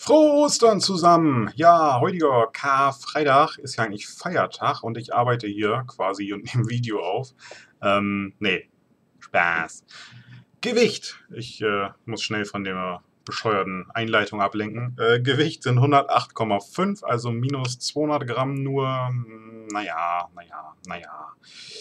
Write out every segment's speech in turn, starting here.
Frohe Ostern zusammen! Ja, heutiger Karfreitag ist ja eigentlich Feiertag und ich arbeite hier quasi und nehme Video auf. Nee, Spaß. Gewicht. Ich muss schnell von der bescheuerten Einleitung ablenken. Gewicht sind 108,5, also minus 200 Gramm nur. Naja.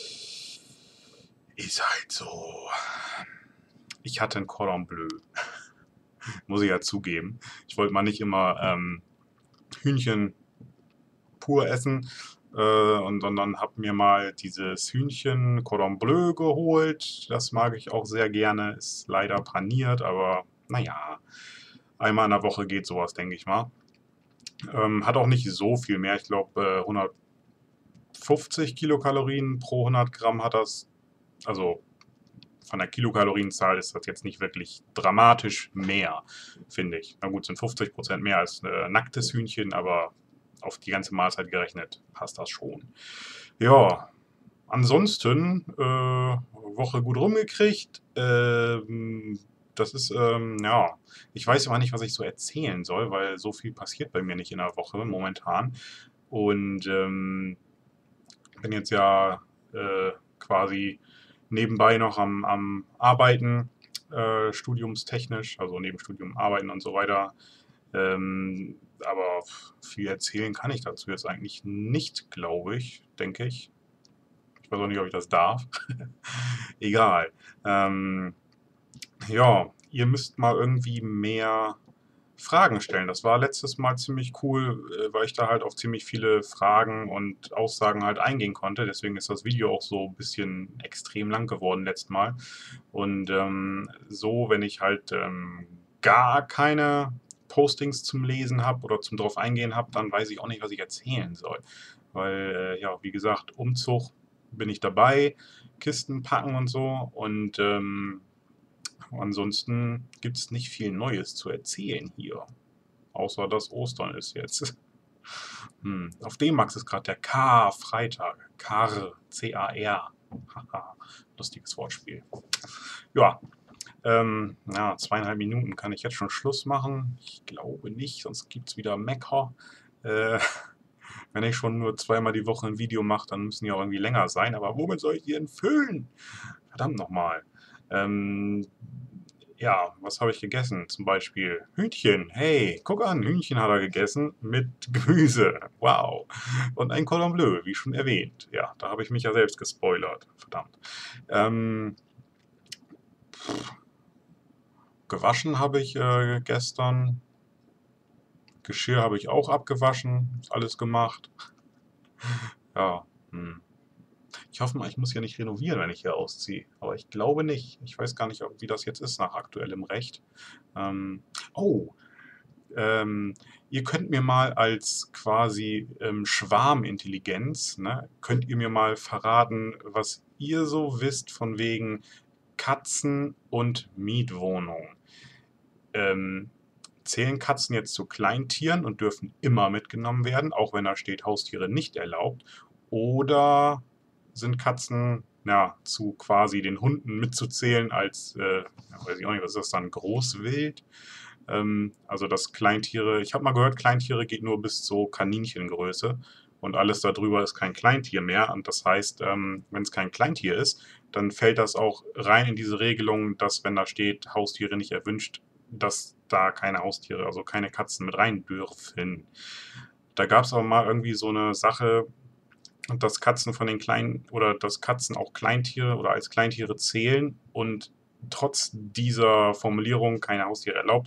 Ist halt so. Ich hatte ein Cordon Bleu. Muss ich ja zugeben. Ich wollte mal nicht immer Hühnchen pur essen und sondern habe mir mal dieses Hühnchen Cordon Bleu geholt. Das mag ich auch sehr gerne. Ist leider paniert, aber naja, einmal in der Woche geht sowas, denke ich mal. Hat auch nicht so viel mehr. Ich glaube 150 Kilokalorien pro 100 Gramm hat das. Also von der Kilokalorienzahl ist das jetzt nicht wirklich dramatisch mehr, finde ich. Na gut, sind 50% mehr als nacktes Hühnchen, aber auf die ganze Mahlzeit gerechnet passt das schon. Ja, ansonsten Woche gut rumgekriegt. Das ist, ja, ich weiß immer nicht, was ich so erzählen soll, weil so viel passiert bei mir nicht in der Woche momentan. Und bin jetzt ja quasi nebenbei noch am Arbeiten, studiumstechnisch, also neben Studium arbeiten und so weiter. Aber viel erzählen kann ich dazu jetzt eigentlich nicht, glaube ich, denke ich. Ich weiß auch nicht, ob ich das darf. Egal. Ja, ihr müsst mal irgendwie mehr Fragen stellen. Das war letztes Mal ziemlich cool, weil ich da halt auf ziemlich viele Fragen und Aussagen halt eingehen konnte. Deswegen ist das Video auch so ein bisschen extrem lang geworden letztes Mal. Und so, wenn ich halt gar keine Postings zum Lesen habe oder zum drauf eingehen habe, dann weiß ich auch nicht, was ich erzählen soll. Weil, ja, wie gesagt, Umzug bin ich dabei, Kisten packen und so. Und ansonsten gibt es nicht viel Neues zu erzählen hier. Außer dass Ostern ist jetzt. Auf dem Max ist gerade der Karfreitag. Kar, C-A-R. Haha, lustiges Wortspiel. Ja, ja, 2,5 Minuten kann ich jetzt schon Schluss machen. Ich glaube nicht, sonst gibt es wieder Mecker. Äh, wenn ich schon nur zweimal die Woche ein Video mache, dann müssen die auch irgendwie länger sein. Aber womit soll ich die denn füllen? Verdammt nochmal. Ja, was habe ich gegessen? Zum Beispiel Hühnchen. Hey, guck an, Hühnchen hat er gegessen mit Gemüse. Wow. Und ein Cordon Bleu, wie schon erwähnt. Ja, da habe ich mich ja selbst gespoilert. Verdammt. Ähm, Gewaschen habe ich gestern. Geschirr habe ich auch abgewaschen. Ist alles gemacht. Ja, ich hoffe mal, ich muss hier nicht renovieren, wenn ich hier ausziehe. Aber ich glaube nicht. Ich weiß gar nicht, wie das jetzt ist nach aktuellem Recht. Oh, ihr könnt mir mal als quasi Schwarmintelligenz, ne, könnt ihr mir mal verraten, was ihr so wisst von wegen Katzen und Mietwohnungen. Zählen Katzen jetzt zu Kleintieren und dürfen immer mitgenommen werden, auch wenn da steht Haustiere nicht erlaubt? Oder sind Katzen ja, zu quasi den Hunden mitzuzählen als, ja, weiß ich auch nicht, was ist das dann, Großwild? Also dass Kleintiere, ich habe mal gehört, Kleintiere geht nur bis zur Kaninchengröße und alles darüber ist kein Kleintier mehr. Und das heißt, wenn es kein Kleintier ist, dann fällt das auch rein in diese Regelung, dass wenn da steht, Haustiere nicht erwünscht, dass da keine Haustiere, also keine Katzen mit rein dürfen. Da gab es aber mal irgendwie so eine Sache, dass Katzen von den kleinen oder dass Katzen auch Kleintiere oder als Kleintiere zählen und trotz dieser Formulierung keine Haustiere erlaubt,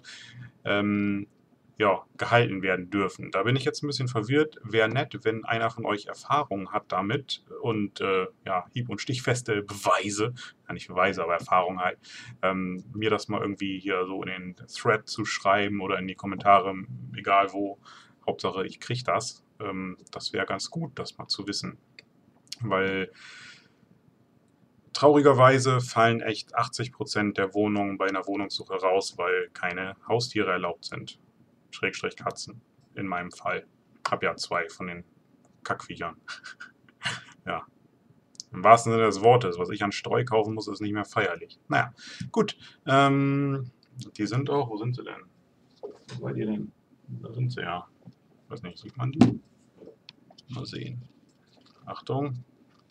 ja, gehalten werden dürfen. Da bin ich jetzt ein bisschen verwirrt. Wäre nett, wenn einer von euch Erfahrung hat damit und ja, hieb- und stichfeste Beweise, ja nicht Beweise, aber Erfahrung halt, mir das mal irgendwie hier so in den Thread zu schreiben oder in die Kommentare, egal wo. Hauptsache, ich kriege das. Das wäre ganz gut, das mal zu wissen. Weil traurigerweise fallen echt 80% der Wohnungen bei einer Wohnungssuche raus, weil keine Haustiere erlaubt sind. Schrägstrich Katzen, in meinem Fall. Hab ja 2 von den Kackviechern. Ja, im wahrsten Sinne des Wortes. Was ich an Streu kaufen muss, ist nicht mehr feierlich. Naja, gut. Die sind auch, wo sind sie denn? Wo seid ihr denn? Da sind sie ja. Weiß nicht, sieht man die? Mal sehen. Achtung.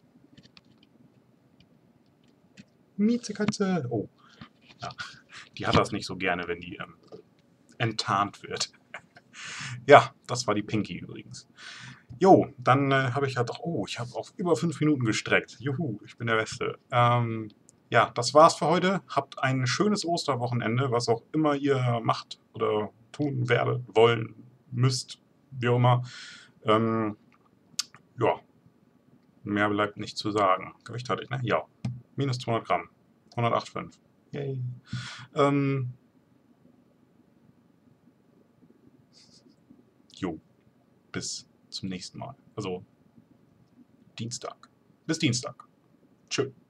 Miezekatze. Oh. Ja. Die hat das nicht so gerne, wenn die enttarnt wird. Ja, das war die Pinky übrigens. Jo, dann habe ich ja doch... Oh, ich habe auf über 5 Minuten gestreckt. Juhu, ich bin der Beste. Ja, das war's für heute. Habt ein schönes Osterwochenende, was auch immer ihr macht oder tun werdet, wollen, müsst, wie auch immer. Ja, mehr bleibt nicht zu sagen. Gewicht hatte ich, ne? Ja. Minus 200 Gramm. 108,5. Yay. Jo, bis zum nächsten Mal. Also Dienstag. Bis Dienstag. Tschö.